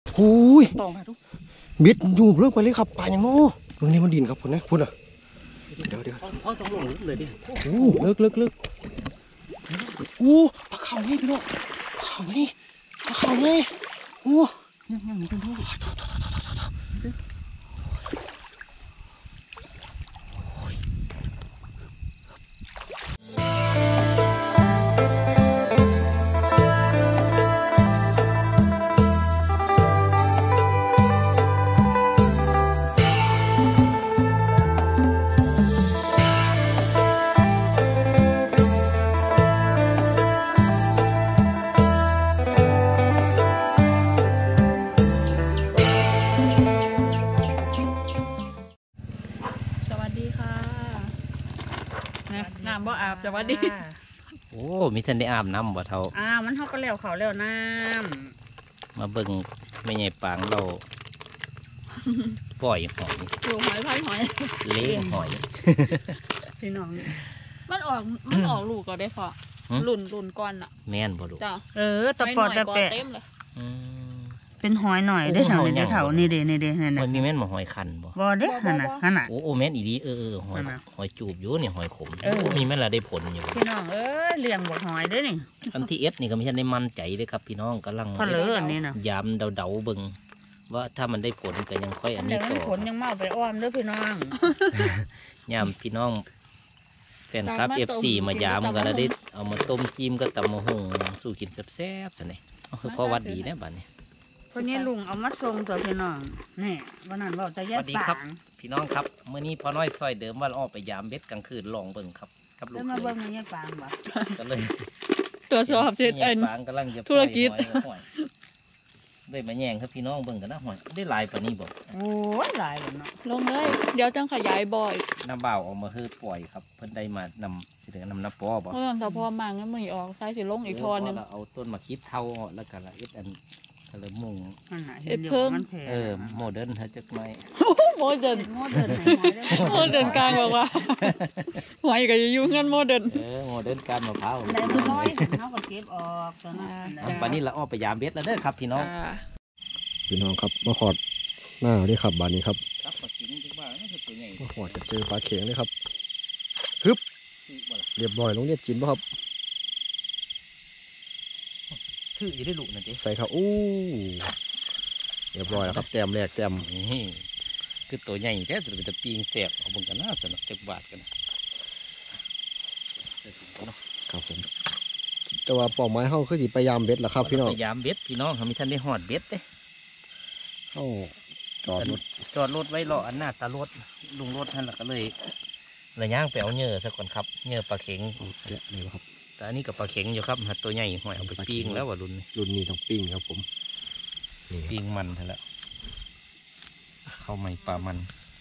หูยต่อมาทุกบิดอยู่เลิกไปเลยครับปลาอย่างโน้เรื่องนี้มันดินครับคุณนะคุณอ่ะเดี๋ยวเอาต้องลงเลยดิโอ้เลิกโอ้ปลาเข่าไงพี่น้องปลาเข่าไงโอ้ยังเป็นทุกสวัสดีค่ะน้ำบ่อาบสวัสดีโอ้มีท่านได้อาบน้ำบ่เท่ามันเขาก็แล้วเขาแล้วน้มาเบิ่งไม่ใหญ่ปางเราปล่อยหอยดูหอยพายหอยเลี้ยงหอยพี่น้องมันออกลูกก็ได้พอรุ่นก้อนอ่ะแม่นบ่ลูกจ้ะตะปอดตะแปะเป็นหอยหน่อยได้เถานี่เถานี่เด้นี่มันมีแม่นมาหอยคันบ่บ่เด้นั่นน่ะโอ้แม่นอีดีหอยจูบอยู่เนี่ยหอยขมมีแม่นละได้ผลอยู่พี่น้องเลี้ยงบ่หอยเด้นี่อันที่เอฟนี่ก็ไม่ใช่ได้มั่นใจเลยครับพี่น้องกำลังพอเลยอันนี้นะยามเดาเบิ่งว่าถ้ามันได้ผลก็ยังค่อยอันนี้ต่อผลยังเมาไปอ้อมเด้อพี่น้องยามพี่น้องแฟนคลับ FC มายามกันแล้วได้เอามาต้มจิ้มก็ตำมะฮุ่งสู่กินแซ่บๆซะนี่คือพ่อวัดดีนะบัดนี้คนนี้ลุงเอามาส่งตัวพี่น้องนี่วันนั้นบอกจะแยกปางพี่น้องครับเมื่อนี้พ่อน้อยซอยเดิมว่าออกไปยามเบ็ดกลางคืนลองเบิ่งครับกับลูกมาเบิ่งแยกปางบ่ก็เลยตัวสอบเสร็จปางกำลังจะธุรกิจได้มาแย่งครับพี่น้องเบิ่งกันนะหอยได้ลายปานนี้บ่โอ้ยลายเนาะลงเลยเดี๋ยวจังขยายบ่อยน้ำเบาออกมาฮือปล่อยครับเพิ่นได้มานำสิถึงนำน้ำปอบ่เพราะถ้าพอมางั้นมันออกใส่สิลงอีกทอนนึงเอาต้นมาคิดเท่าแล้วก็ละเอ็ดอันก็เลยมุ่งเพิ่มโมเดิร์นฮะจักหน่อยโมเดิร์นกลางบอกว่าหอยก็อยู่งั้นโมเดิร์นโมเดิร์นการมะพร้าวได้น้อยเขาก็เก็บออกตอนนั้นวันนี้เราออกไปยามเบ็ดแล้วเด้อครับพี่น้องครับมาขอดหน้าด้วยครับบานนี้ครับครับปลาขิงจังว่านี่คือตัวใหญ่มาขอดจะเจอปลาเข็งเลยครับฮึบเรียบร้อยลงเนี่ยกินป่ะครับคืออยู่ได้ลูกนั่นดิใส่ครับอู้เรียบร้อยแล้วครับแต้มแรกแต้มนี่คือตัวใหญ่แท้สุดเป็นตะปีงแสบเอาบังกันหน้าสนุกจักบาทกันครับผมแต่ว่าเป้าหมายเขาคือสิพยายามเบ็ดแหละครับพี่น้องพยายามเบ็ดพี่น้องเขามีท่านได้หอดเบ็ดเด้เข้าจอดรถไว้รออันหน้าตารถลุงรถท่านละก็เลยระย่างแปลวเนื้อซะก่อนครับเนื้อปลาเข็งนี่ครับแต่อันนี้กับปลาเข็งอยู่ครับตัวใหญ่หอยเอาไปปิ้งแล้วว่ารุ่นนี้ต้องปิ้งครับผมปิ้งมันเถอะละเข้าใหม่ปลามัน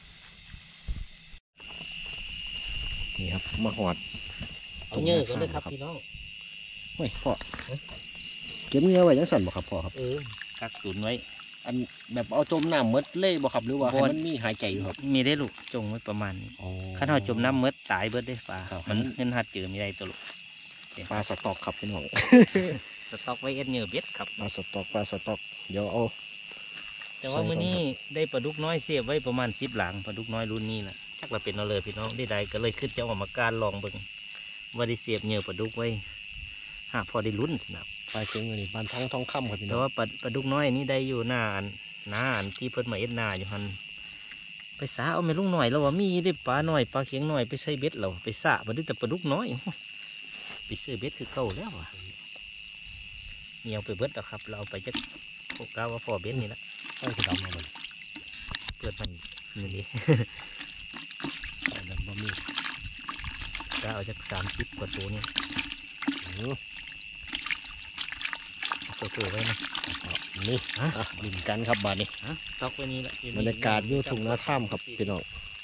นี่ครับมาหอดเอาเนื้อกันเลยครับพี่น้องไม่พ่อเก็บเนื้อไว้ยังสั่นบ่ครับพ่อครับกักตุนไว้อันแบบเอาจมน้ำมดเล่บ่ครับหรือว่าให้มันมีหายใจอยู่ครับมีได้ลูกจงไว้ประมาณนี้ข้าเราจมน้ำมดตายเบิดได้ปลามันเงินหัดเจอมีได้ตัวลูกปลาสต๊อกครับพี่น้องสต๊อกไว้เอ็ดเนื้อเบ็ดครับปลาสต๊อกเดี๋ยวเอาแต่ว่ามื้อนี้ได้ปลาดุกน้อยเสียบไว้ประมาณ10 หลังปลาดุกน้อยรุ่นนี้นะชักเราเป็นเอาเลยพี่น้องได้ก็เลยขึ้นจะออกมาการลองเบิ่งว่าได้เสียบเนื้อปลาดุกไว้หากพอได้ลุ้นสนับปลาเค็งนี่บ้านท้องค่ำครับพี่น้องแต่ว่าปลาดุกน้อยนี่ได้อยู่หน้าอันที่เพิ่นมาเอ็ดนาอยู่หันไปสาเอาไม่ลุงหน่อยแล้วว่ามีได้ปลาหน่อยปลาเค็งหน่อยไปใส่เบ็ดเราไปสามาดูแต่ปลาดุกน้อยไปซื้อเบ็ดคือเก่าแล้วอ่ะเงียวไปเบ็ดแล้วครับเราเอาไปจะพวกก้าวว่าพอเบ็ดนี่แหละใช่คือดำมาเลยเปิดมันนี่ดิดำบะหมี่ก็เอาจาก30 กว่าตัวนี่ตัวไว้นะนี่ดินกันครับบ้านนี้ตอกไว้นี่แหละบรรยากาศอยู่ทุ่งนาข้ามครับพี่น้อง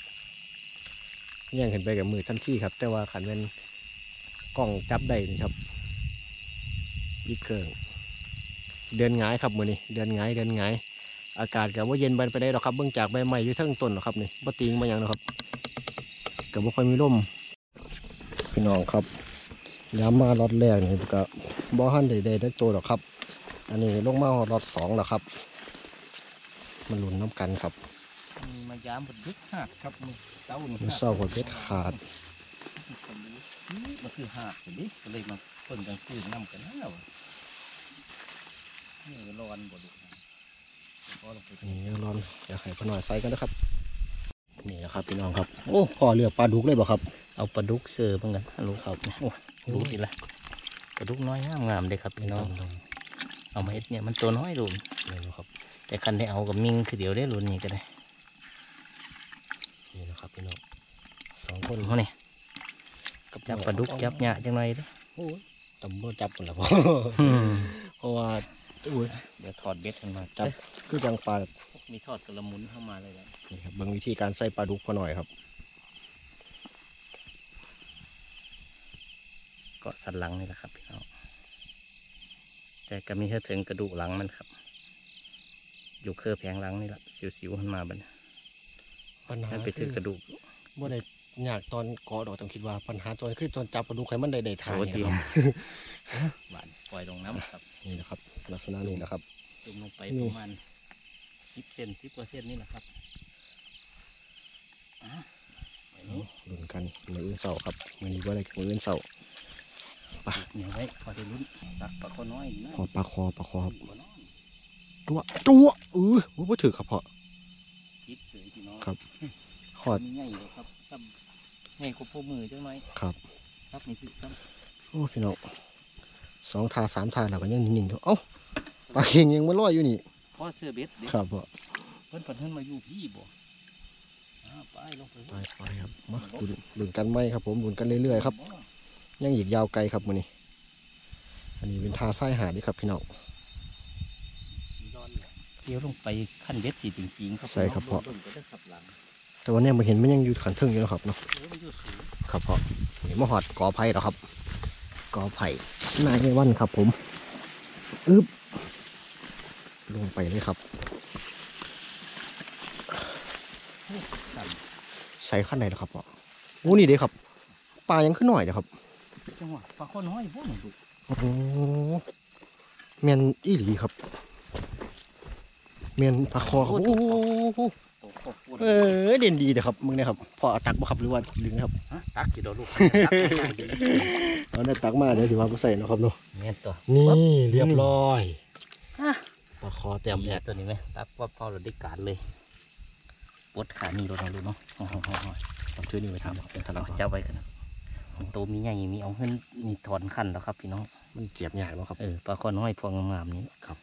ย่างเห็นไปกับมือทันทีครับแต่ว่าขันเป็นกล้องจับได้นี่ครับยี่เครื่องเดินหงายครับมือนี้เดินหงายอากาศกับว่าเย็นไปได้หรอกครับเบื้องจากใบไม้อยู่ทั้งต้นหรอกครับนี่บ่ติงมาอย่างนะครับกับบ่ค่อยมีลมพี่น้องครับย้ำมารถแรกนี่ก็บ่หันได้ตัวหรอกครับอันนี้ลงมาล็อต2แล้วครับมันหลุนน้ำกันครับมายามบดดึกหักครับมือเต้านี่มันเศร้าหัวเบ็ดขาดมันคือหักสิก็เลยมาเพิ่งกลางคืนน้ำกันแล้วนี่ร้อนบ่ดุก็ลงไปนี่ยังร้อนอยากให้พอหน่อยใส่กันนะครับนี่นะครับพี่น้องครับโอ้พอเลือกปลาดุกเลยบ่ครับเอาปลาดุกเสือเหมือนกันฮัลโหลครับโอ้ดูดิละปลาดุกน้อยงามเลยครับพี่น้องเอามาเฮ็ดเนี่ยมันตัวน้อยลุนนี่นะครับแต่คันได้เอากับมิงคือเดี๋ยวได้ลุนนี่ก็ได้นี่นะครับพี่น้อง2 คนเขาเนี่ยกับจับปลาดุกจับหยาจังไรเด้อโอ้ยตำบ่จับกันแล้วบ่เพราะว่าอุ้ยเดี๋ยวถอดเบ็ดขึ้นมาจับคือจังปลามีทอดกระมุนเข้ามาเลยนะนี่ครับเบิ่งวิธีการใส่ปลาดุกพอหน่อยครับเกาะสันหลังนี่แหละครับพี่น้องแต่ก็มีแค่ถึงกระดูกหลังมันครับ อยู่เครือแผงหลังนี่แหละสิวๆขึ้นมาบัดนี้ปัญหาให้ไปถึงกระดูกบ่ได้ยากตอนเกาะดอกต้องคิดว่าปัญหาตอนคือตอนจับปลาดุกให้มันได้ทางโอ้เนี่ยดีครับหวานปล่อยลงน้ำครับนี่นะครับลักษณะนี้นะครับจุ่มลงไปนี่ประมาณ10 เซน10 กว่าเซนนี่แหละครับไว้นี้ลุ้นกันมืออื่นเสาร์ครับมือนี้ว่าอะไรมืออื่นเสาร์เหนียวไว้พอได้ลุ้นตักปลาคอน้อยนะพอปลาคอครับบ่น้อยตัวว่าถือครับพ่อคิดเสยพี่น้องครับขอดมีใหญ่เลยครับซ้ำใหญ่กว่าพวกมือจังไหมครับครับนี่คือซ้โอ้พี่น้อง2 ทา 3 ทาแล้วก็ยังนิ่งๆอยู่เอ้าปลาเค็งยังมันลอยอยู่นี่ำพ่อเสื้อเบ็ดเด็กครับพ่อเพิ่นมาอยู่พี่บ่ไปลงไปไปครับมาลุ้นกันไหมครับผมลุ้นกันเรื่อยๆครับยังอีกยาวไกลครับมื้อนี้อันนี้เป็นทาไส้หาดนี่ครับพี่น้องเดี๋ยวลงไปขั้นเบ็ดสีจริงๆครับใส่ครับพ่อเบิ่งก็ได้ขับหลังแต่วันนี้มาเห็นมันยังอยู่ขันทึ่งอยู่นะครับเนาะโอ้มันอยู่สูงครับพ่อนี่มาหอดกอไผ่แล้วครับกอไผ่นายวันครับผมอึ๊บลงไปเลยครับ ใส่ขั้นไหนแล้วครับพ่อโอ้นี่เด้ครับปลายังขึ้นหน่อยเด้อครับจังหวะปลาข้อน้อยพวกนี้ดูโอ้โหเมียนอีหลีครับเมียนปลาคอครับโอ้โหโอ้โหเด่นดีเด้อครับมึงเนี่ยครับพอเอาตักบ่ครับหรือว่าดึงครับฮะตักกี่ดอกลูกตักง่ายดีเอาเนี่ยตักมาเดี๋ยวสิว่ากูใส่เนาะครับเนาะแม่นตัวนี่เรียบร้อยอ่ะปลาคอเต็มแอดตัวนี้ไหมตักว่าเฝ้าเราได้การเลยปวดขานี่เราดูเนาะเอาชื่อนี้ไปทำครับเป็นทะเลาะจับไว้กันนะมันโตมีใหญ่มีเอาขึ้นมีถอนขั้นแล้วครับพี่น้องมันเจียบใหญ่เนาะครับปลาข้อน้อยพวงงามๆนี้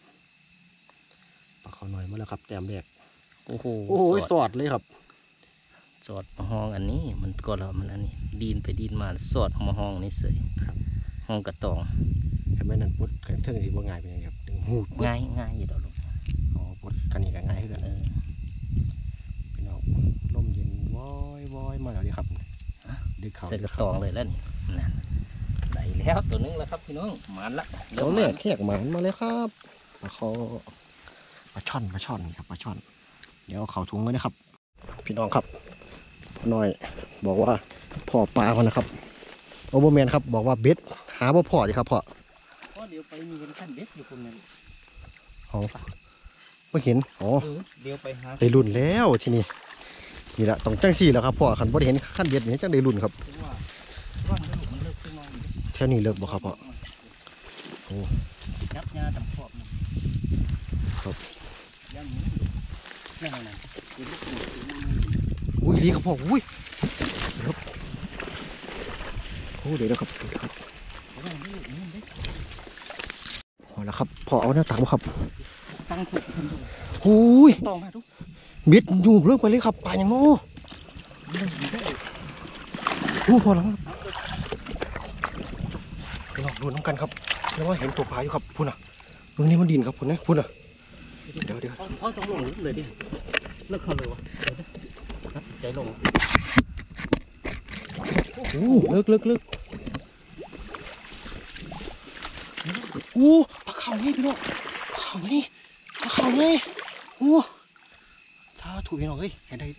ปลาคอน้อยมาแล้วครับแต้มแรกโอ้โหโอ้ยสอดเลยครับสอดมาห้องอันนี้มันก็แล้วมันอันนี้ดีนไปดีนมาสอดมาห้องนี้เสยครับห้องกระตองเห็นไหมนั่นปุ๊ดเทิงที่ว่าง่ายเป็นไงครับดึงหูดปุ๊ดง่ายอยู่ดอกลูกอ๋อปุ๊ดกันนี่ก็ง่ายขึ้นกันพี่น้องลมเย็นวอยมาแล้วดิครับดึกเขาใส่กระตองเลยแล้วนี่นั่นได้แล้วตัวนึงแล้วครับพี่น้องหมานละตัวแรกแขกหมานมาเลยครับปลาคอปลาช่อนครับปลาช่อนเดี๋ยวเอาเข่าถุงไว้นะครับ พี่น้องครับพ่อน้อยบอกว่าพ่อปลาเขานะครับโอเบอร์แมนครับบอกว่าเบ็ดหาว่าพ่อดิครับพ่อก็เดี๋ยวไปมีกันขั้นเด็ดอยู่คนนั้นอ๋อไม่เห็นอ๋อเดี๋ยวไปหาได้รุ่นแล้วทีนี้นี่แหละต้องจังสี่แล้วครับพ่อขันบ่ได้เห็นขั้นเบ็ดนี่จังได้รุ่นครับว่าร่อนกระดูกมันเลิกขึ้นมาแค่นี้เลิกบ่ครับพ่อ โอ้ยับยาตำขอบมันครับยันนี้นั่นคือลูกหนูอุ้ยดีครับพ่ออุ้ยครับโอ้เดี๋ยวนะครับพอแล้วครับพ่อเอาหน้าตักมาครับตั้งถูกอุ้ยตองมาทุกเบ็ดอยู่เลิกไปเลยครับปลาอย่างโน้โอ้พอแล้วครับไปลองดูน้ำกันครับแล้วว่าเห็นตัวปลาอยู่ครับพุ่นอ่ะตรงนี้มันดินครับพุ่นนะพุ่นอ่ะเดี๋ยวพ่อต้องลงเลยดิเลิกเขาเลยวะใจลงโอ้เลิกโอ้ปลาเข่านี่พี่น้องปลาเข่านี่โอ้ถ้าถูกพี่น้องเฮ้ยเห็นได้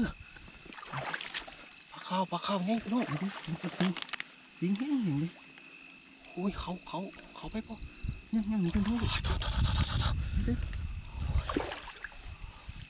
ปลาเข่านี่พี่น้องยิงแห้งอย่างนี้โอ้ยเขาไปป่ะยังมีกันด้วยพ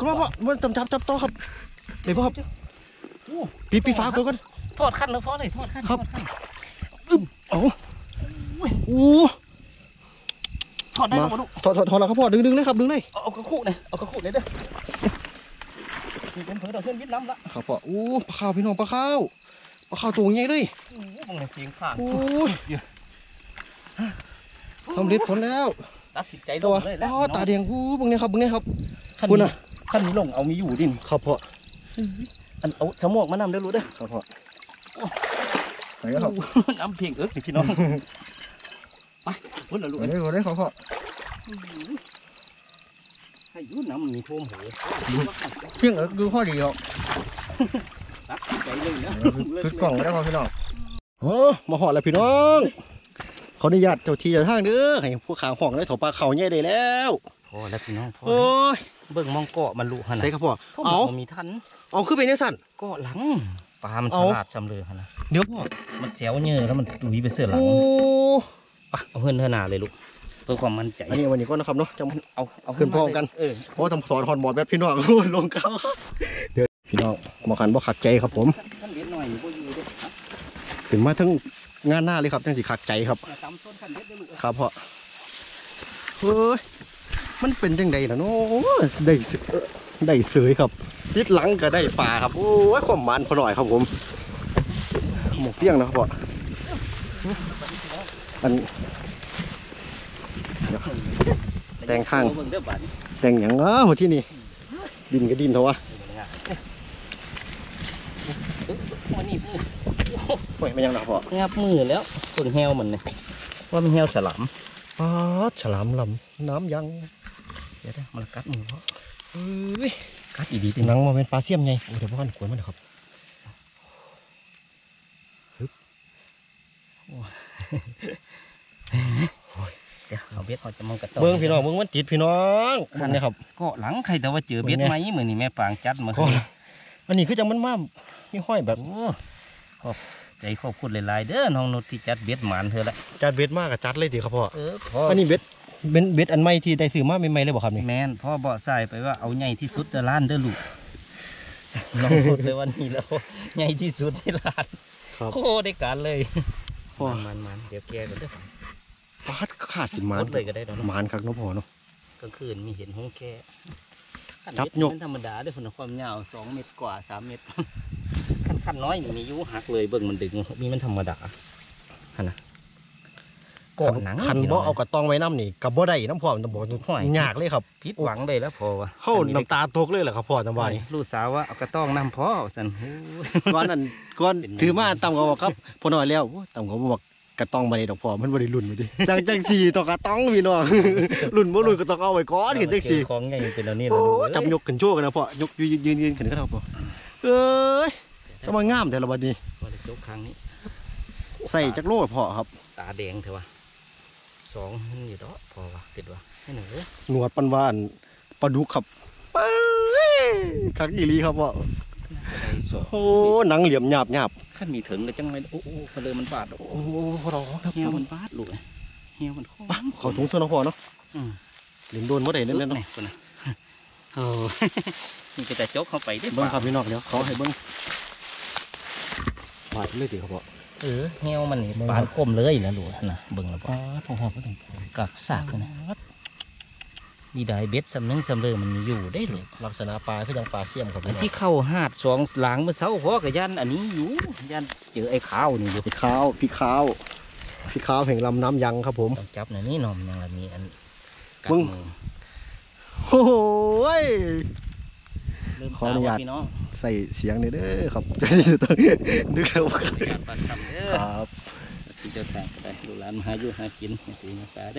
คุณพ่อมันจับต่อครับเดี๋ยวพ่อครับปีฟ้าก่อนทอดขั้นแล้วพ่อเลยทอดขั้นครับเอาโอ้ทอดได้ป่ะลูกถอดแล้วครับพ่อดึงเลยครับดึงเลยเอากระคู่เนี่ยเอากระคู่เนี่ยเด้อเป็นเผือกดอกเส้นวิทย์น้ำละครับพ่อโอ้ปลาข้าวพี่น้องปลาข้าวตัวใหญ่เลยมึงเสียงข้างโอ้ยสำเร็จผลแล้วตัดสินใจลตัวงเลยแล้วตาแดงกูบึงเนี่ยครับขั้นคุณนี้น่ะขั้นนี้ลงเอามีอยู่ดินครับพ่ออันเอาสมวกมานำเด้อรู้เด้อครับพ่อไหนครับน้ำเพียงพี่น้องไปพุ่นละลูกไหนได้ครับพ่อให้ยุ่น้ำมีท่วมหัวเพียงคือข้อดีครับตัดใจเลยนะคือกล่องแล้วครับพี่น้องมาหอดแล้วพี่น้อง ขออนุญาตเจ้าที่เจ้าทางเด้อให้พวกขางห้องได้ถอปลาเข่าใหญ่ได้แล้วพอแล้วพี่น้องพอโอ้ยเบิ่งมองเกาะมันลุขนาดใส่ครับพ่อเอาเอามีทันเอาขึ้นไปเนี่ยสั่นเกาะหลังปลามันฉเอาลาดชำเลยขนาดเดี๋ยวพ่อมันเสียวเนื้อแล้วมันตุยไปเสื้อหลังโอ้ปะเอาเฮือนเฮือหนาเลยลูกเพื่อความมั่นใจอันนี้วันนี้ก็นะครับเนาะจะเอาขึ้นพร้อมกัน เพราะทำสอนหอนบอดแบบพี่น้อง ลงเขาเดี๋ยวพี่น้องมาขันบ่ขัดใจครับผมขั้นเบ็ดหน่อยบ่อยู่เด้อถึงมาทั้งงานหน้าเลยครับจังสิขัดใจครับตามต้นขั้นเบ็ดได้อลูกครับพ่อเฮ้ยมันเป็นจังใดล่ะเนาะได้เสยครับติดหลังก็ได้ปลาครับโอ้ยความมันพอหน่อยครับผมหมกเฟี้ยงนะครับพ่ออันเดี๋ยวแต่งข้างเบิ่งเด้อบัดนี้แต่งอย่างหัวที่นี่ดินก็ดินเถอะวะวันนี้มือโอ้ยไม่ยังหนักพ่องับมือแล้วเบิ่งแฮวมันเนี่ยว่ามันแฮวฉลามฉลามลำน้ำยังเดี๋ยวมันกัดมือเพราะเอ้ยกัดอีดีหนังมาเป็นปลาเสี่ยมไงโอ้เดี๋ยวพ่อกันขวนมันนะครับเดี๋ยวเอาเบ็ดเอาจะมองกระตเบิ้งพี่น้องเบิ้งมันติดพี่น้องนั่นนี่ครับเกาะหลังใครแต่ว่าเจอเบ็ดไหมเหมือนนี่แม่ปางจัดมาก็อันนี้คือจังมันมามีห้อยแบบโอ้ขอบใจขอบคุณหลายๆเด้อน้องนุชที่จัดเบ็ดหมานเธอละจัดเบ็ดมากกับจัดเลยทีครับพ่อพออันนี้เบ็ดอันใหม่ที่ได้ซื้อมาใหม่ๆเลยบ่ครับนี่แมนพ่อเบาะใส่ไปว่าเอาใหญ่ที่สุดในร้านเด้อลูกน้องนุชเลยวันนี้แล้วใหญ่ที่สุดในร้านครับโอ้ได้การเลยพ่อมันเดี๋ยวแกกันเด้อปาดขาดสิมานกดเลยก็ได้เนาะมานครับน้องพ่อเนาะกลางคืนมีเห็นห้องแค่จับยกธรรมดาด้วยผลความยาว2 เมตรกว่า3 เมตรขั้นน้อยมันมียุหักเลยเบิ่งมันดึงมีมันธรรมดาฮะนะเกาะหนังคันบ่เอากระตองไว้น้ำนี่กับบ่ได้น้ำพ่อมันบอกยากเลยครับพิษหวังเลยแล้วพอวะเข้าน้ำตาตกเลยเหรอครับพ่อจังหวะนี้ลูกสาวว่าเอากระต้องน้ำพ่อสันหูก่อนนั้นก่อนถือมาต่ำกว่าบอกครับพอน้อยแล้วโอ้ต่ำกว่าบอกกระตองมาในดอกพ่อมันบ่ได้รุ่นมาดิจังสี่ต่อกระตองพี่น้อง รุ่นบ่รุ่นก็ต้องเอาไว้ก่อนเห็นจังสี่ของใหญ่เป็นแล้วนี่โอ้แล้วจับยกขึ้นโชว์กันนะพ่อยกยืนขึ้นก็ได้พ่อเอ้ยสมัยงามแต่ละบัดนี้พอได้จกครั้งนี้ใส่จักโลพ่อครับตาแดงเถอะวะ2มันอยู่ดอกพอวะติดวะให้หนูเด้อหนวดปันวานปลาดุกครับไปคักอีหลีครับพ่อได้สองโอ้หนังเหลี่ยมหยาบขั้นมีถึงแล้วจังไม่โอ้พอเลยมันบาดโอ้ร้องครับเหี่ยวมันบาดลูกเหี่ยวมันโค้งขอถุงเท่าน้องพ่อเนาะอืมเล่นโดนบ่ได้เล่นเนาะคนนะโอ้นี่ก็จะจกเข้าไปได้เบิ้งครับพี่น้องเดี๋ยวเขาให้เบิ้งบาดเลยดิครับพ่อเหี่ยวมันนี่ปานคมเลยนะลูกนะเบิ่งแล้วบ่ทองหอมก็ต้องกักซากเลยนะดีได้เบ็ดสำนึงสำเร็จมันมีอยู่ได้เลยลักษณะปลาคือจังปลาเสี่ยมครับอันที่เข้าหาด2 หลังเมื่อเช้าพ่อกับยันอันนี้อยู่ยันเจอไอ้ขาวนี่อยู่พี่ขาวแห่งลำน้ำยังครับผมต้องจับหน่อยนี่หนอมยังละมีอันกัดมึงมือโอ้ยลืมขออนุญาตพี่น้องใส่เสียงหน่อยเด้อครับต้องนึกแล้วการปัดคำเด้อครับที่เจ้าทางก็ได้ลูกหลานมาหาอยู่หากินให้ตีมาสาเด้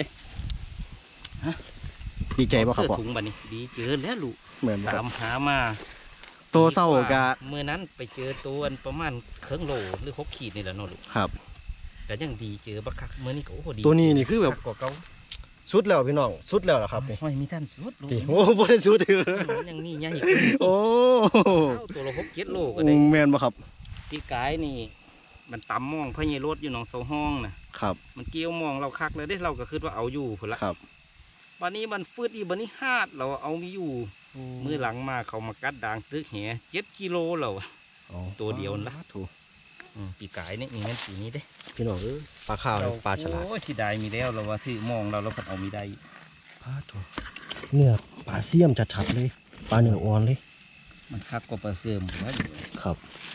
ดีใจป่ะครับพ่อเสื้อถุงบัดนี้ดีเจอแล้วลูกเหมือนบ่คตารับมหามาตัวเศร้ากะเมื่อนั้นไปเจอตัวอันประมาณครึ่งโลหรือ6 ขีดนี่แหละเนาะลูกครับแต่ยังดีเจอบักคักเมื่อนี้ก็โอ้โหดีตัวนี้นี่คือแบบคักกว่าเก่าสุดแล้วพี่น้องสุดแล้วล่ะครับนี่ห้อยมีท่านสุดลูกที่โอ้บ่ได้สุดเถือมันยังมีใหญ่อีกโอ้ตัวละ6-7 โลก็ได้แม่นบ่ครับที่กายนี่มันตำมองพญรถอยู่หนองโซห้องนะครับ มันเกี่ยวมองเราคักเลยได้เราก็คิดว่าเอาอยู่พุ่นละครับวันนี้มันฟืดอีบันนี้ฮาดเราเอามีอยู่มือหลังมาเขามากัดด่างตึกแห7 กิโลแล้วอ๋อตัวเดียวนั่นละถูกปีกายนี่มีแม่นปีนี้เด้พี่น้องปลาข้าวปลาฉลาดโอ้ยสิได้มีแล้วเราว่าที่มองเราผัดเอามีได้ปลาถูกเนื้อปลาเสี่ยมชัดๆเลยปลาเนื้ออ่อนเลยมันคักกว่าปลาเสื่อมนะครับ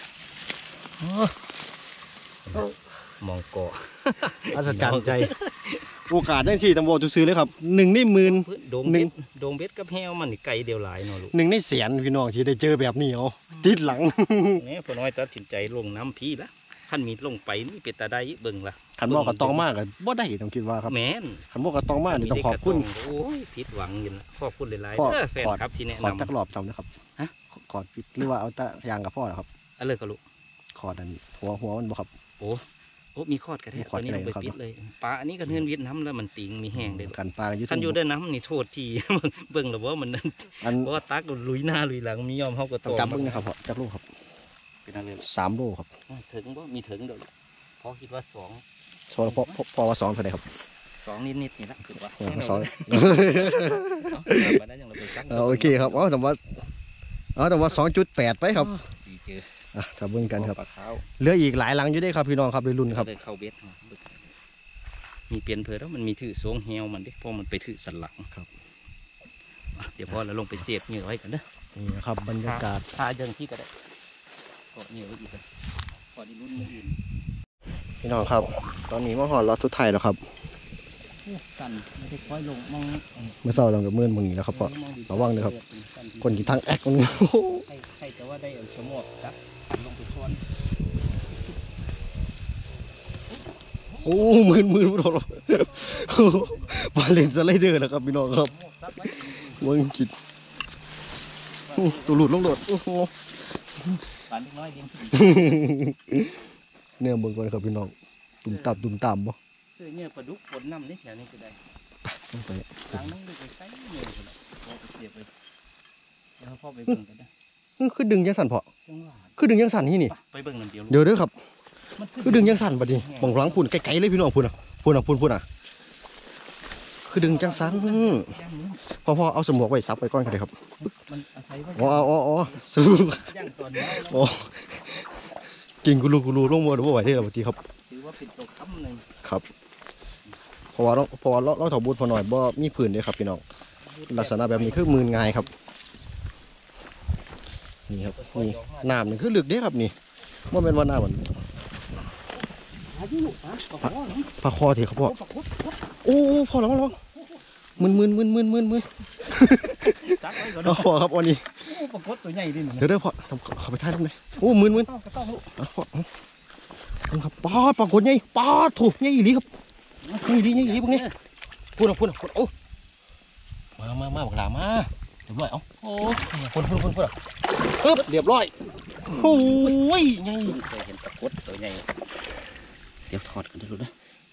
มองเกาะอัศจรรย์ใจ โอกาสได้สี่ตำบลซื้อเลยครับ1 ใน 10,000 โดงเบ็ดโดงเบ็ดกับแฮวมันนี่ไกลเดียวหลายเนาะลูก 1 ในแสนพี่น้องที่ได้เจอแบบนี้เอาติดหลังเนี่ยพอน้อยตัดสินใจลงน้ำพี่ละท่านมีลงไปนี่เป็นตาได้เบิ่งละขันบอกกับตองมากกับบ่ได้ต้องคิดว่าครับแม่นขันบอกกับตองมากนี่ต้องขอบคุณโอ้ยผิดหวังอยู่นะขอบคุณหลายๆพ่อแฟนครับที่แนะขอดนำจักรอบจำนะครับฮะขอดปิดหรือว่าเอาตะยางกับพ่อเหรอครับอะไรก็ลูกขอดอันหัวมันบ่ครับโอ้มีคอดกระแทกมีคอตัดวนี้ลงไปอะไรครับปิดเลยปลาอันนี้ก็เฮือนเวียดน้ำแล้วมันติงมีแห้งเลยลูกกันปลาอยู่ท่านอยู่ด้วยน้ำนี่โทษที เบิ่งแล้วว่ามันอันเพราะว่าตักลุยหน้าลุยหลังมียอมเขาก็ต้องจับเบิ่งนะครับพ่อจักลูกครับเป็นอะไร 3 โลครับถึงบ่มีถึงเดี๋ยวพอคิดว่าสองพอว่า2เท่าไหร่ครับนิดนี่ละคือว่าสองมาได้ยังเราไปจังโอเคครับแต่ว่า2.8ไปครับดีเจอถ้าเบิ่งกันครับปลาขาวเหลืออีกหลายหลังอยู่ได้ครับพี่น้องครับในรุ่นครับเลยเข้าเบ็ดมีเปลี่ยนเพลิแล้วมันมีถือสวงเฮวมันดิเพราะมันไปถือสันหลังครับเดี๋ยวพอเราลงไปเสียบเหงื่อไว้กันเด้อนี่นะครับบรรยากาศพาเดินที่ก็ได้เกาะเหงื่อไว้อีกกันพอดีรุ่นอื่นพี่น้องครับ ตอนนี้มาหอดรถสุดท้ายแล้วครับกันไม่ได้ค่อยลงมองเมื่อเช้าเรากับมื่นมึงนี่แล้วครับพ่อระวังนะครับคนที่ทางแอคคนนึงใครจะว่าได้สมอจับลงไปชวนโอ้มื่นไม่โดนหรอกมาเล่นสไลเดอร์นะครับพี่น้องครับมึงคิดตัวหลุดลงโดดโอ้โหปานเล็กน้อยเดียวเนี่ยเบิ่งก่อนครับพี่น้องตุ่มตามบ่คือเนี่ยปลาดุกปนน้ำนี่แถวนี้ก็ได้ต้องไปล้างน้ำด้วยไปใส่เหงื่อกันพอไปเสียบไปเดี๋ยวพ่อไปเบิ่งกันนะคือดึงยังสั่นพอจังหวะคือดึงยังสั่นนี่นี่ไปเบิ่งน้ำเดียวเดี๋ยวเด้อครับคือดึงยังสั่นบัดนี้บังหลังพุ่นไกลๆเลยพี่น้องพุ่นอ่ะคือดึงจังสั่นพ่อเอาสมวกไว้ซับไว้ก่อนก็ได้ครับมันอาศัยว่าอ๋อย่างตอนนี้อ๋อกินกูรูลงมือหรือว่าไหวได้หรอปกติครับถือว่าเป็นตัวค้ำหนึ่งครับเพราะว่าเราถอบูดพอหน่อยบ่มีผื่นเด้ครับพี่น้องลักษณะแบบนี้คือมืนง่ายครับนี่ครับนี่น้ำนี่คือลึกเด้ครับนี่ว่าเป็นว่าน้ำมันปลาคอทีครับพ่อโอ้พอแล้วมึนจับไว้ก่อนพ่อครับวันนี้ปรากฏตัวใหญ่ดิเดี๋ยวพ่อเขาไปท่าทำไมโอ้มึนต้องก็ต้องลูกพ่อครับปลาคนใหญ่ปลาถูกใหญ่อีหลีครับใหญ่อีหลีพวกนี้พูดโอ้มาบักหลามาเรียบร้อยโอ้พูดปึ๊บเรียบร้อยโอ้ยใหญ่เคยเห็นปรากฏตัวใหญ่เดี๋ยวถอดกันได้รู้นะ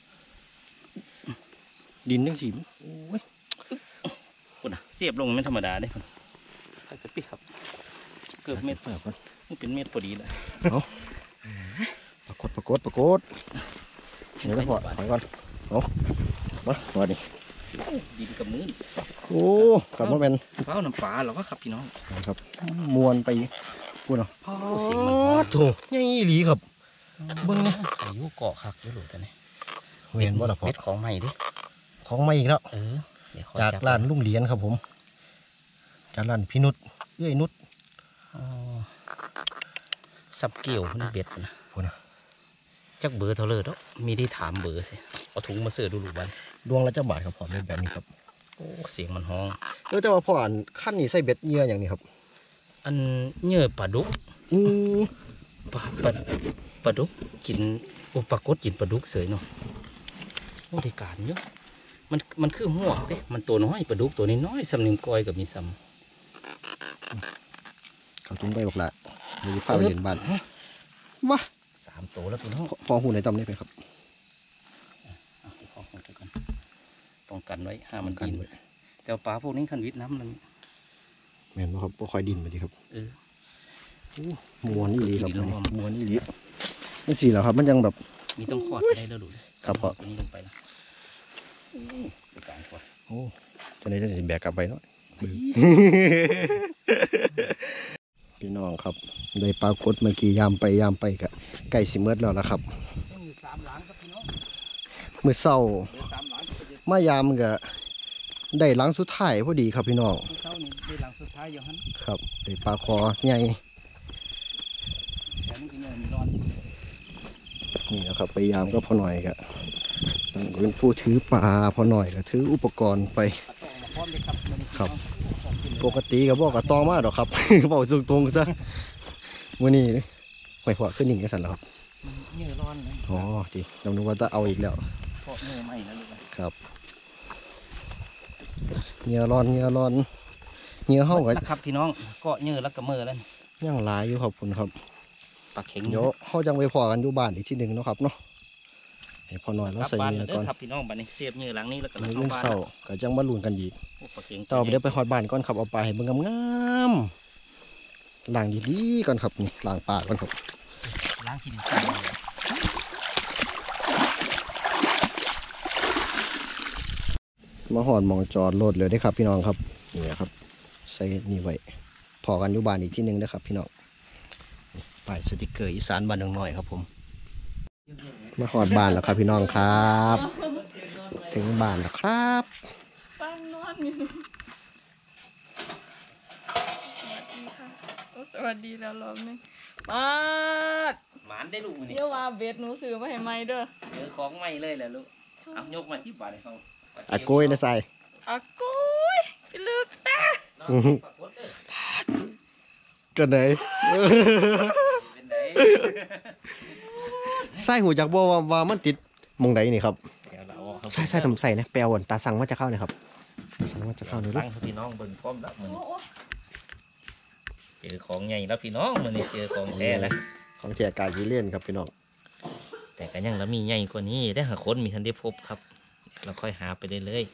ดินยังสีโอ้ยคุณอ่ะเสียบลงไม่ธรรมดาเด้คุณถ้าจะปิดครับเกือบเม็ดมันเป็นเม็ดพอดีเลยปรากฏเดี๋ยวพอถอยก่อนมาดิดินกับมือโอ้กลับมาเป็นเฝ้าน้ำปลาหรอวะครับพี่น้องครับมวนไปพูดเนาะเสียงมันหอมโถใหญ่อีหลีครับเบิ่งนะอายุเกาะคักด้วยหรือแต่เนี่ยเห็นบ่ล่ะพ่อเป็ดของใหม่ดิของมาอีกแล้วเดี๋ยวขอจากจับร้านลุงเหรียญครับผมจากร้านพี่นุชนุชสับเกี่ยวมันเบ็ดนะพูดนะจักเบอร์เท่าเลยเนาะมีได้ถามเบอร์สิเอาถุงมาเสือดูหรือวันดวงละเจ้าบาทครับพ่อเป็นแบบนี้ครับโอ้เสียงมันห้องแต่ว่าพ่ออันขั้นนี้ใส่เบ็ดเหยื่ออย่างนี้ครับอันเหยื่อปลาดุกอือปลาดุกกินโอ้ปลากดกินปลาดุกเสยเนาะโอ้ได้การเยอะมันคือหัวเด้มันตัวน้อยปลาดุกตัวนี้น้อยสำนึงก้อยกับมีซ้เขาตุ้งไปบอกละมีผ้าไปเล่นบ้านว้าำ3 ตัวแล้วพี่น้องพอหูในตำนี้ไปครับเอาไปของมันกันป้องกันไว้ห้ามมันกินแต่ปลาพวกนี้คันวิทย์น้ำมันแม่นบ่ครับบ่ค่อยดินมาดีครับเออมวนนี่ดีครับดินแล้วมวนนี่ดีนี่สิแล้วครับมันยังแบบมีต้องขอดได้แล้วดูครับพ่อตัวนี้ลงไปนะไปกลางขอดโอ้ตัวนี้จะสิแบกกลับไปเนาะเพี่น้องครับได้ปลากดเมื่อกี้ยามไปกะไก่สิเมิดแล้วล่ะครับมื้อเช้ามายามกะได้หลังสุดท้ายพอดีครับพี่น้องเช้านี่ได้หลังสุดท้ายอยู่ฮั่นครับได้ปลาคอใหญ่แต่มันก็ยังมีร้อนนี่นะครับไปยามก็พอหน่อยกะเป็นผู้ถือปลาพอหน่อยก็ถืออุปกรณ์ไปต้องมาพร้อมเลยครับมื้อนี้ครับ ปกติก็บอกกับตองมาดอกครับ บอกตรงๆซะมื้อนี้ไม่พอขึ้นหนึ่งกันสั่นแล้วครับเหงื่อร้อนนะอ๋อดีเรานึกว่าจะเอาอีกแล้วเพราะเหงื่อไหม้แล้วลูกนะครับเหงื่อร้อนเหงื่อเฮาก็ครับพี่น้องก็เหงื่อแล้วก็มือแล้วนี่ยังหลายอยู่ครับคุณครับปลาเข็งเดี๋ยวเฮาจังไปพอกันอยู่บ้านอีกที่หนึ่งเนาะครับเนาะให้พอหน่อยกเราลับใส่บ้านเหงื่แล้อวก่อนครับพี่น้องบัดนี้เสียบเหงื่อหลังนี้แล้วก็มื้อเข้าอื่นบ้านเช้าก็จังมาลุ้นกันอีกโอ้ปลาเข็งต่อไปเดี๋ยวไปฮอดบ้านก่อนครับเอาปลาให้เบิ่งงามๆล้างดีๆก่อนครับนี่ล้างปากก่อนครับล้างขี้ดินทรายเลยมาหอดหมองจอดรถเลยได้ครับพี่น้องครับนี่นะครับใส่นี่ไว้พอกันอยู่บ้านอีกที่หนึ่งนะครับพี่น้องนี่ป้ายสติกเกอร์อีสานบ้านดงน้อยครับผมมาหอดบ้านแล้วครับพี่น้องครับ ถึงบ้านแล้วครับตั้งนอนอยู่สวัสดีแล้วรอบนึงมาดหมานได้ลูกมื้อนี่เดี๋ยวว่าเบ็ดหนูซื้อมาให้ใหม่เด้อเจอของใหม่เลยแหละลูกเอายกมาที่บ้านให้เขาอาโกยนะใส่อากุยพี่ลึกตาปลากดเด้อกันไหนเป็นไดใส่หูจักบ่ว่ามันติดหมองใดนี่ครับเดี๋ยวเราเอาใส่ทำใส่นะแปลวนตาสั่งว่าจะเข้าเนี่ยครับตาสั่งว่าจะเข้าเนี่ยลูสั่กงให้พี่น้องเบิ่งพร้อมรับมื้อนี้เจอของใหญ่แล้วพี่น้องมื้อนี้เจอของแท้แล้วของเทียกายกีเล่นครับพี่น้องแต่ก็ยังแล้วมีใหญ่กว่านี้ได้หาคนมีทันได้พบครับเราค่อยหาไปเรื่อย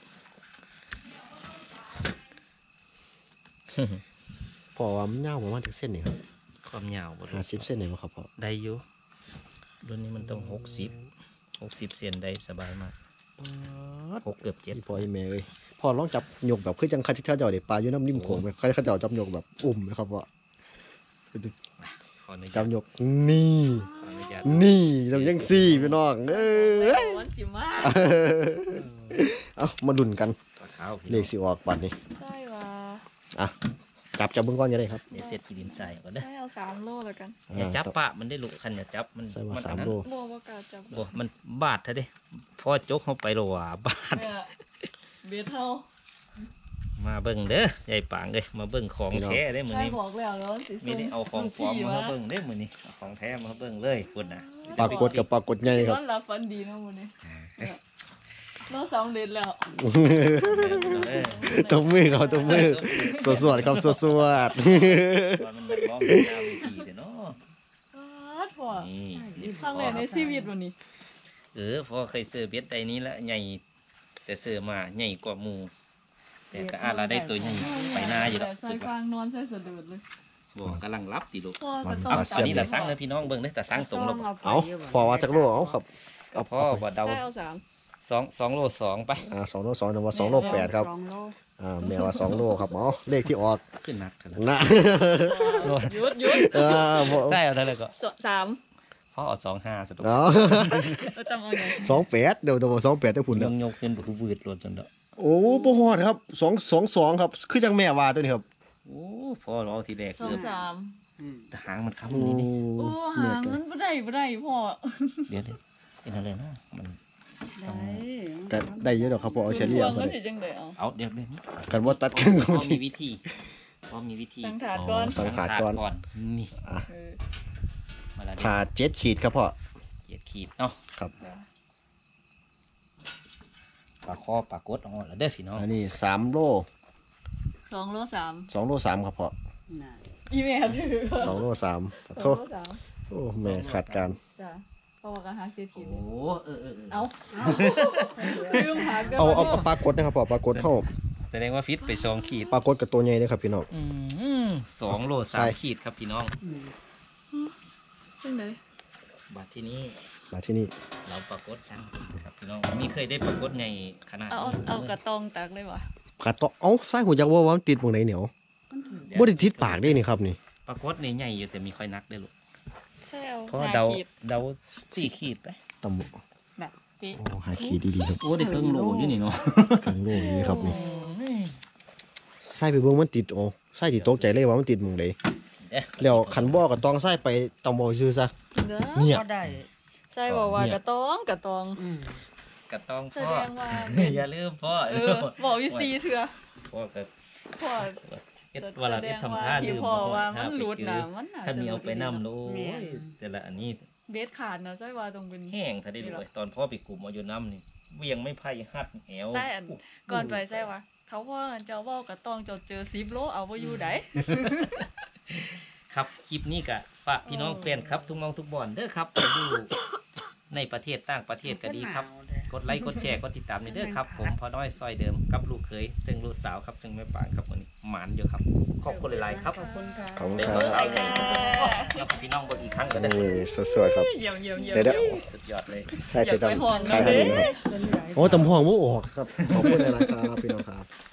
พอว่ามันยาวประมาณจากเส้นนี่ครับๆความยาวบ่รู้ 50 เส้นนี่บ่ครับพ่อได้อยู่รุ่นนี้มันต้อง60เซนได้สบายมาก6เกือบพี่พ่อไอ้แม่เอ้ยพ่อลองจับยกแบบคือจังข้าเจ้าเด็กปลาอยู่น้ำริมโขงไปข้าเจ้าจับยกแบบอุ้มไหมครับพ่อขออนุญาจัตบยกนี่ขออนุญาตนี่ทำยังซี่พี่น้องเอ้ยวันสิมาเอามาดุนกันปลาขาวพี่เลน้อขงสิออกปัดนี่ใช่ว่าอ่ะจับเบิ้งก้อนอยังไงครับเดี๋ยวเสร็จกินดินใส่ก่อนเด้อใช่เอา3 โลแล้วกันอย่าจับปะมันได้ลูกคันอย่าจับมันใส่ว่ามัน 3 โลบัวว่ากล้าจับบ่มันบาดเถอะเด้พอจกเข้าไปแล้วว่าบาดเนี่ยเบ็ดเฮามาเบิ่งเด้อยายปางเอ้ยมาเบิ่งของแท้ได้อมื้อใช่นี้บอกแล้วแล้วสิไม่ได้เอาของปลอมมาเบิ่งได้อมื้อนี้เอาของแท้มาเบิ่งเลยคุณน่ะปลากดกับปลากดใหญ่ครับนอนหลับฝันดีเนาะมื้อนี้นอนสำเร็จแล้วตบมือเขาตบมือสวดๆครับสวดว่ามันนักร้องเป็นดาวเวทีเด้อเนาะอาดพ่อนี่ครั้งแรกในชีวิตวันนี้พอเคยซื้อเบ็ดใดนี้ละใหญ่แต่ซื้อมาใหญ่กว่าหมู่แต่ก็อาจเราได้ตัวใหญ่ไปหน้าอยู่แล้วแต่ใส่ฟางนอนใส่สะดุดเลยบ่กำลังรับติลูกพ่อก็ต้องเอาตอนนี้ตาสั่งเลยพี่น้องเบิ่งเด้อตาสั่งตรงแล้วบ่ๆเอาพอว่าจากโลเอาครับเอาพ่อบ่เดาใช่เอา3 2โล2ไป 2 โล 2แต่ว่า2 โล 8ครับแม่ว่า2 โลครับเอาเลขที่ออกขึ้นหนักเถอะนะหยุดบ่ใช่เอาเท่าไหร่ก็ 3 พ่อเอา25ซะตัวเอาต้องเอาไง 28เดี๋ยว28จะพุ่นยแล้วงยกขึ้นบ่คือวืดโลดจนเด้อโอ้บ่ฮอดครับ222ครับคือจังแม่ว่าตัวนี้ครับโอ้พ่อเราทีแรก 2 เกือบ 3 หางมันค้ำโอ้นี่นี่โอ้หามันบ่ได้พ่อเดี๋ยวเป็นอะไรเนาะมันก็ได้เยอะดอกครับพอเอาเฉลี่ยมัมาน เลยสิจังได๋เอาเอาเดี๋ยวนี้กันว่าตัดกันพ่อมีวิธีพ่อมีวิธีสังถาดก่อนสังขาดก่อนนี่เออมาละเดี๋ยวขาด7 ขีดครับพ่อขีดเนาะครับปลาคอปลากดเอาแล้วเด้อพี่น้องอันนี้3 โล 2 โล 3 2 โล 3ครับพ่ออีแม่ถือ 2 โล 3ขอโทษ 2 โลโอ้แม่ขาดการ 3จ้ะเพราะว่าก็หา7กินโอ้เออเอาลืมหากันเอาปลากดนะครับพ่อปลากดเท่าแสดงว่าฟิตไป2 ขีดปลากดกับตัวใหญ่เลยครับพี่น้อง 2 โลใช่ 3 ขีดครับพี่น้องจังได๋บัดที่นี้มาที่นี่เราปลากดสั่งครับพี่น้องมีเคยได้ปลากดในขนาดเอานี้เอากระตองตักเลยว่ะกัดต่อเอ้าไส้หัวจักว่ามันติดตรงไหนเหนียวบ่ได้ติดปากได้นี่ครับนี่ปรากฏนี่ใหญ่อยู่แต่มีค่อยนักได้อลูกใช่เอาเพราะหาเดาขีดเดา4 ขีดไปตำน่ะปีโอ้หาขีดดีๆครับโอ้ได้เครื่องโหลอยู่นี่เนาะกลางโลนี่ครับนี่ไส้ไปเบิ่งมันติดโอ้ไส้ที่ตกใจเลยว่ามันติดหม่องใดแล้วคันบ่ก็ต้องไส้ไปตำบ่ซื่อซะเด้อเนี่ยก็ได้ใช่บอกว่ากระตองกระตองแสพ่อดงว่าอย่าลืมพ่อบอกอยู่ซีเถื่อพ่อก็พ่อเอ็ดเวลาเอ็ดทำท่าที่ลืมพ่อว่าถ้มันหลุดไปน่ะเจอมันน่ะถ้ามีเอาไปนำโอ้ยแต่ละอันนี้เบสขาดนะใช่ว่าตรงเป็นแห้งถ้าได้ดูเลยตอนพ่อไปกลุ่มเอาอยู่น้ำนี่เวียงไม่ไผ่หัดแหวใช่อันก่อนไปใช่ว่าเขาพ่อเจ้าว่ากระตองเจ้าเจอ10 โลเอาบ่อยู่ไดครับคลิปนี้ก็ฝากพี่น้องแฟนครับทุกมองทุกบ่อนเด้อครับไปดูในประเทศต่างประเทศก็ดีครับ กดไลค์กดแชร์กดติดตามในเด้อครับ ผมพอน้อยซอยเดิมกับลูกเคยซึ่งลูกสาวครับซึ่งแม่ปางครับวันนี้หมานอยู่ครับขอบคุณหลายๆครับขอบคุณค่ะขอบคุณเดี๋ยวครัเราบเอาแล้วพี่น้องกดอีกครั้งก็ได้นี่สวยๆครับเยี่ยมเยี่ยมเยี่ยมเดี๋ยวสุดยอดเลยใช่ใช่ตำอยากไปห่วงใช่นะครับโอ้ตำห่วงบ่ออกครับขอบคุณหลายๆครับพี่น้องครับ